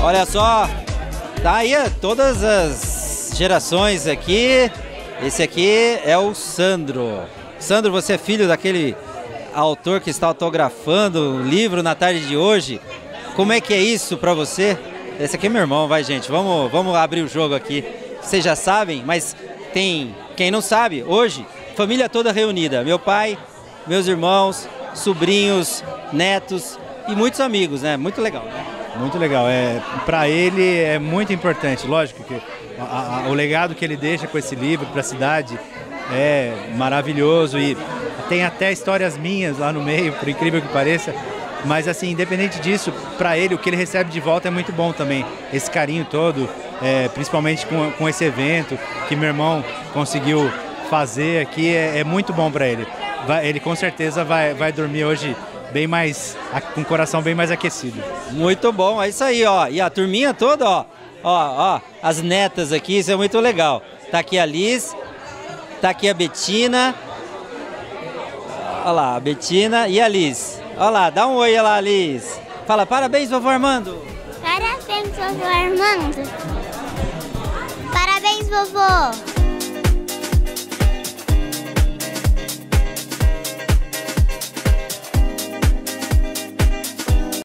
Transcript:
Olha só, tá aí todas as gerações aqui. Esse aqui é o Sandro. Sandro, você é filho daquele autor que está autografando o livro na tarde de hoje. Como é que é isso pra você? Esse aqui é meu irmão, vai gente, vamos abrir o jogo aqui. Vocês já sabem, mas tem quem não sabe, hoje, família toda reunida. Meu pai, meus irmãos, sobrinhos, netos e muitos amigos, né? Muito legal, né? Muito legal, para ele é muito importante, lógico que o legado que ele deixa com esse livro para a cidade é maravilhoso e tem até histórias minhas lá no meio, por incrível que pareça, mas assim, independente disso, para ele o que ele recebe de volta é muito bom também, esse carinho todo, principalmente com esse evento que meu irmão conseguiu fazer aqui, é muito bom para ele. Ele com certeza vai dormir hoje bem mais, com o coração bem mais aquecido. Muito bom, é isso aí, ó. E a turminha toda, ó, as netas aqui, isso é muito legal. Tá aqui a Liz, tá aqui a Betina. Olha lá, a Betina e a Liz. Olha lá, dá um oi lá, Liz. Fala, parabéns, vovô Armando. Parabéns, vovô Armando. Parabéns, vovô.